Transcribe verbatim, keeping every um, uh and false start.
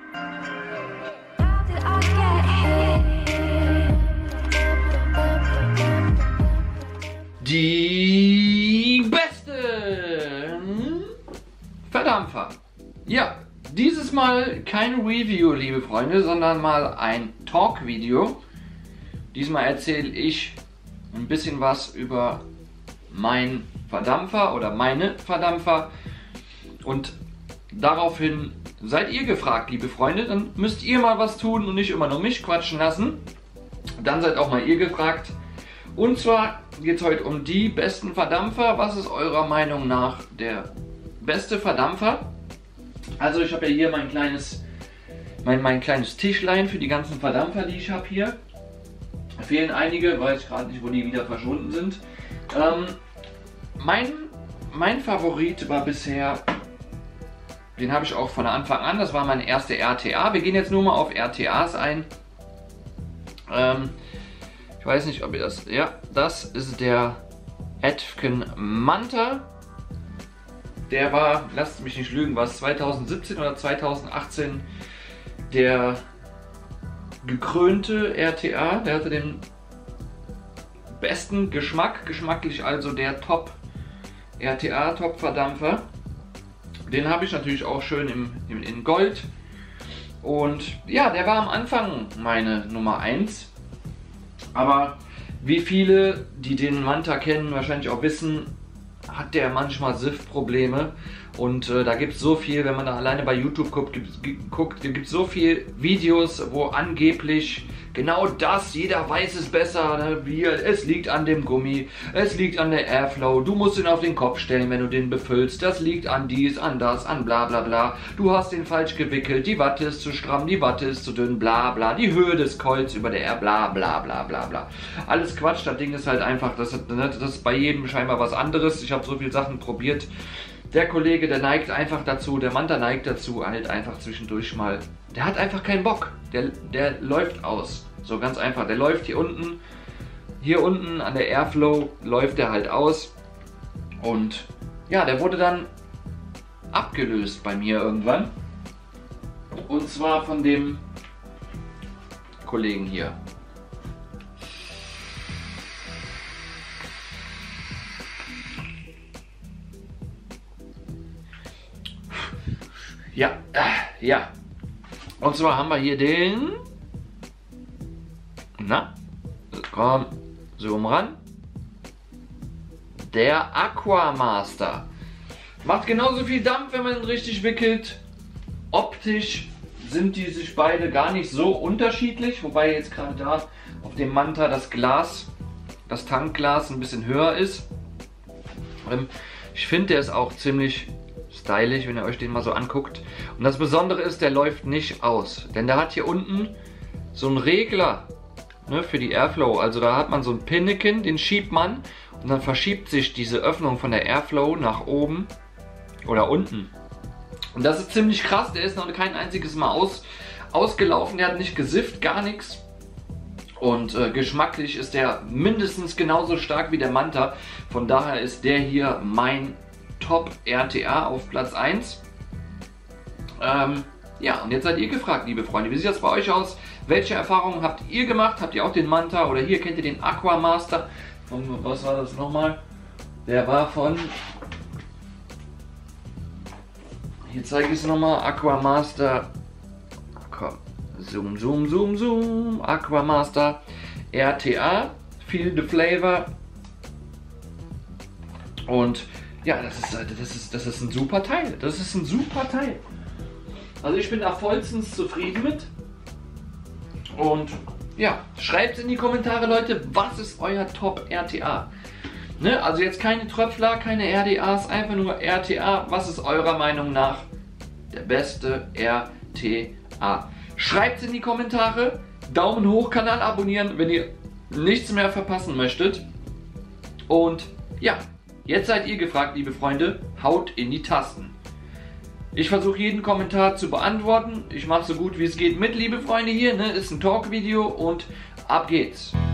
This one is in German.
Die besten Verdampfer. Ja, dieses Mal kein Review, liebe Freunde, sondern mal ein Talk-Video. Diesmal erzähle ich ein bisschen was über meinen Verdampfer oder meine Verdampfer. Und daraufhin seid ihr gefragt, liebe Freunde. Dann müsst ihr mal was tun und nicht immer nur mich quatschen lassen. Dann seid auch mal ihr gefragt. Und zwar geht es heute um die besten Verdampfer. Was ist eurer Meinung nach der beste Verdampfer? Also ich habe ja hier mein kleines, mein, mein kleines Tischlein für die ganzen Verdampfer, die ich habe hier. Fehlen einige, weiß ich gerade nicht, wo die wieder verschwunden sind. Ähm, mein, mein Favorit war bisher, den habe ich auch von Anfang an, das war mein erster R T A. Wir gehen jetzt nur mal auf R T As ein. Ähm, ich weiß nicht, ob ihr das... Ja, das ist der Edfken Manta. Der war, lasst mich nicht lügen, war es zweitausendsiebzehn oder zweitausendachtzehn der gekrönte R T A. Der hatte den besten Geschmack, geschmacklich also der Top R T A, Top Verdampfer. Den habe ich natürlich auch schön im, im, in Gold. Und ja, der war am Anfang meine Nummer eins. Aber wie viele, die den Manta kennen, wahrscheinlich auch wissen, hat der manchmal S I F-Probleme. Und äh, da gibt es so viel, wenn man da alleine bei YouTube guckt, gibt, guckt, gibt so viele Videos, wo angeblich genau das, jeder weiß es besser, ne? Wie, es liegt an dem Gummi, es liegt an der Airflow, du musst ihn auf den Kopf stellen, wenn du den befüllst, das liegt an dies, an das, an bla bla bla, du hast den falsch gewickelt, die Watte ist zu stramm, die Watte ist zu dünn, bla bla, die Höhe des Coils über der Air, bla bla bla bla bla. Alles Quatsch, das Ding ist halt einfach, das, das ist bei jedem scheinbar was anderes. Ich habe so viele Sachen probiert. Der Kollege, der neigt einfach dazu, der Manta neigt dazu, halt einfach zwischendurch mal, der hat einfach keinen Bock, der, der läuft aus, so ganz einfach, der läuft hier unten, hier unten an der Airflow läuft der halt aus und ja, der wurde dann abgelöst bei mir irgendwann und zwar von dem Kollegen hier. Ja, äh, ja. Und zwar haben wir hier den... Na, komm, zoom ran. Der Aquamaster. Macht genauso viel Dampf, wenn man ihn richtig wickelt. Optisch sind die sich beide gar nicht so unterschiedlich. Wobei jetzt gerade da auf dem Manta das Glas, das Tankglas ein bisschen höher ist. Ich finde, der ist auch ziemlich... stylisch, wenn ihr euch den mal so anguckt. Und das Besondere ist, der läuft nicht aus. Denn der hat hier unten so einen Regler, ne, für die Airflow. Also da hat man so ein Pinneken, den schiebt man und dann verschiebt sich diese Öffnung von der Airflow nach oben oder unten. Und das ist ziemlich krass. Der ist noch kein einziges Mal aus, ausgelaufen. Der hat nicht gesifft, gar nichts. Und äh, geschmacklich ist der mindestens genauso stark wie der Manta. Von daher ist der hier mein Top R T A auf Platz eins. Ähm, ja, und jetzt seid ihr gefragt, liebe Freunde. Wie sieht das bei euch aus? Welche Erfahrungen habt ihr gemacht? Habt ihr auch den Manta oder hier kennt ihr den Aquamaster? Von, was war das nochmal? Der war von... Hier zeige ich es nochmal. Aquamaster. Komm. Zoom, zoom, zoom, zoom. Aquamaster R T A. Feel the Flavor. Und ja, das ist, das, ist, das ist ein super Teil. Das ist ein super Teil. Also ich bin da vollstens zufrieden mit. Und ja, schreibt in die Kommentare, Leute, was ist euer Top R T A? Ne? Also jetzt keine Tröpfler, keine R D As, einfach nur R T A. Was ist eurer Meinung nach der beste R T A? Schreibt in die Kommentare. Daumen hoch, Kanal abonnieren, wenn ihr nichts mehr verpassen möchtet. Und ja, jetzt seid ihr gefragt, liebe Freunde, haut in die Tasten. Ich versuche jeden Kommentar zu beantworten. Ich mache so gut wie es geht mit, liebe Freunde hier. Ne? Ist ein Talk-Video und ab geht's.